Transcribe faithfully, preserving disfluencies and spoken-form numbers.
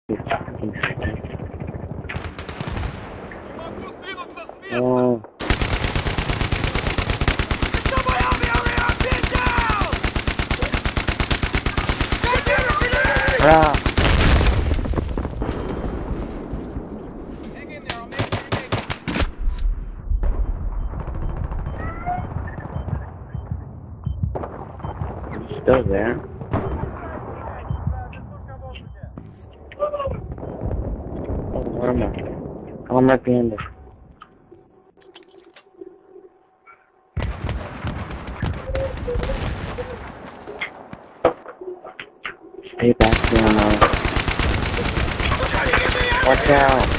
fucking second. Oh. Ah. He's still there. Oh, where am I? Oh, I'm right behind it. Stay back there now. Watch out!